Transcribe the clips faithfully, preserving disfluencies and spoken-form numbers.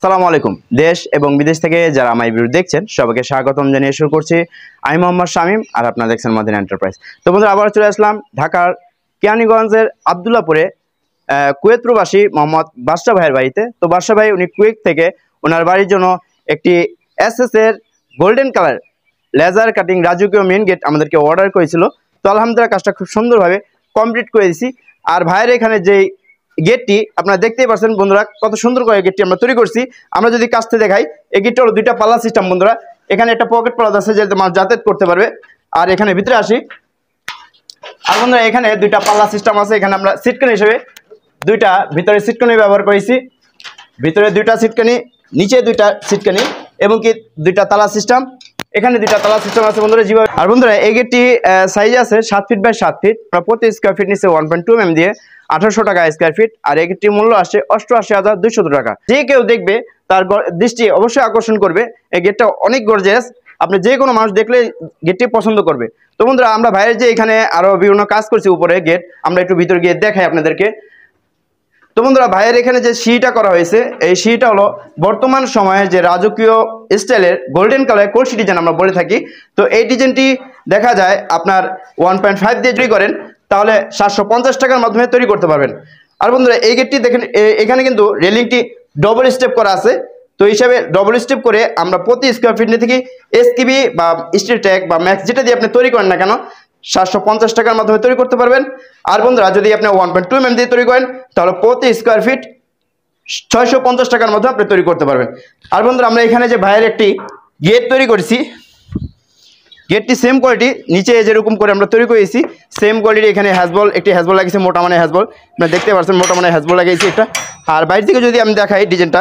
সালামু আলাইকুম। দেশ এবং বিদেশ থেকে যারা আমার ভিডিও দেখছেন সবাইকে স্বাগতম জানিয়ে শুরু করছি। আমি মোহাম্মদ শামীম, আর আপনারা দেখছেন মদিনা এন্টারপ্রাইজ। তো বন্ধুরা, আবার চলে আসলাম ঢাকার কেরানীগঞ্জের আবদুল্লাপুরে কুয়েত প্রবাসী মোহাম্মদ বাদশা ভাইয়ের বাড়িতে। তো বাদশা ভাই উনি কুয়েত থেকে ওনার বাড়ির জন্য একটি এস এস এর গোল্ডেন কালার লেজার কাটিং রাজকীয় মেন গেট আমাদেরকে অর্ডার করেছিল। তো আলহামদুলিল্লাহ কাজটা খুব সুন্দরভাবে কমপ্লিট করে দিয়েছি। আর ভাইয়ের এখানে যেই গেটটি আপনারা দেখতেই পাচ্ছেন বন্ধুরা, কত সুন্দর করে গেটটি আমরা তৈরি করছি। আমরা যদি কাছ থেকে দেখাই, এই গেটটা হলো দুইটা পাল্লা সিস্টেম বন্ধুরা। এখানে একটা পকেট প্লাস আছে যাতে মানুষ যাতায়াত করতে পারবে। আর এখানে ভিতরে আসি, আর বন্ধুরা এখানে দুইটা পাল্লা সিস্টেম আছে। এখানে আমরা সিটকানি হিসেবে দুইটা ভিতরে সিটকানি ব্যবহার করেছি। ভিতরে দুইটা সিটকানি, নিচে দুইটা সিটকানি, এবং কি দুইটা তালা সিস্টেম। এখানে দুইটা তালা সিস্টেম আছে বন্ধুরা যেভাবে। আর বন্ধুরা এই গেটটি সাইজ আছে সাত ফিট বাই সাত ফিট, প্রতি স্কোয়ার ফিট নিচে ওয়ান পয়েন্ট টু এম দিয়ে আঠারোশো টাকা স্কোয়ার ফিট। আর এই গেটটির মূল্য আসে অষ্টআশি হাজার দুইশো টাকা। যে কেউ দেখবে তার দৃষ্টি অবশ্যই আকর্ষণ করবে। এই গেটটা অনেক গর্জিয়াস, আপনি যে কোনো মানুষ দেখলে গেটটি পছন্দ করবে। তো বন্ধুরা, আমরা ভাইয়ের যে এখানে আরো বিভিন্ন কাজ করছি উপরে গেট, আমরা একটু ভিতরে গিয়ে দেখাই আপনাদেরকে। তো বন্ধুরা, ভাইয়ের এখানে যে সিঁড়িটা করা হয়েছে, এই সিঁড়িটা হলো বর্তমান সময়ে যে রাজকীয় স্টাইলের গোল্ডেন কালার কলসি ডিজাইন আমরা বলে থাকি। তো এই ডিজাইনটি দেখা যায় আপনার ওয়ান পয়েন্ট ফাইভ দিয়ে তৈরি করেন তাহলে সাতশো পঞ্চাশ টাকার মাধ্যমে তৈরি করতে পারবেন। আর বন্ধুরা এই গেটটি দেখেন, এখানে কিন্তু রেলিংটি ডবল স্টেপ করা আছে। তো হিসাবে ডবল স্টেপ করে আমরা প্রতি স্কোয়ার ফিট থেকে এসকিবি বা স্টিল ট্যাগ বা ম্যাক্স যেটা দিয়ে আপনি তৈরি করেন না কেন, সাতশো পঞ্চাশ টাকার মাধ্যমে তৈরি করতে পারবেন। আর বন্ধুরা যদি আপনি one point two M M দিয়ে তৈরি করেন তাহলে প্রতি স্কোয়ার ফিট ছয়শো পঞ্চাশ টাকার মধ্যে আপনি তৈরি করতে পারবেন। আর বন্ধুরা, আমরা এখানে যে ভাইয়ের একটি গেট তৈরি করেছি, গেটটি সেম কোয়ালিটি নিচে যেরকম করে আমরা তৈরি করেছি সেম কোয়ালিটি। এখানে হ্যাজবল একটি হ্যাজবল লাগিয়েছি, মোটা মানে হ্যাজবল, আপনারা দেখতে পাচ্ছেন মোটা মানে হ্যাজবল লাগিয়েছি একটা। আর বাইরে থেকে যদি আমি দেখাই ডিজাইনটা,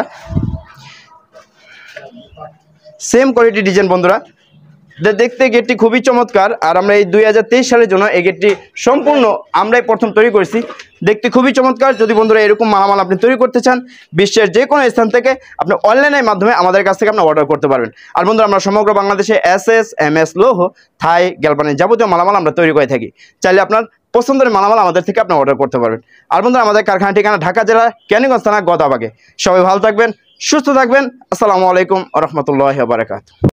সেম কোয়ালিটি ডিজাইন বন্ধুরা, দেখতে গেটটি খুবই চমৎকার। আর আমরা এই দুই হাজার তেইশ সালের জন্য এই গেটটি সম্পূর্ণ আমরাই প্রথম তৈরি করেছি। দেখতে খুবই চমৎকার। যদি বন্ধুরা এরকম মালামাল আপনি তৈরি করতে চান, বিশ্বের যে কোনো স্থান থেকে আপনি অনলাইনের মাধ্যমে আমাদের কাছ থেকে আপনি অর্ডার করতে পারবেন। আর বন্ধুরা, আমরা সমগ্র বাংলাদেশে এস এস এম এস লোহ থাই গ্যালবানের যাবতীয় মালামাল আমরা তৈরি করে থাকি। চাইলে আপনার পছন্দের মালামাল আমাদের থেকে আপনি অর্ডার করতে পারবেন। আর বন্ধুরা, আমাদের কারখানা ঠিকানা ঢাকা জেলা কেরানীগঞ্জ থানা গদাবাগে। সবাই ভালো থাকবেন, সুস্থ থাকবেন। আসসালামু আলাইকুম ওয়া রাহমাতুল্লাহি ওয়া বারাকাতুহু।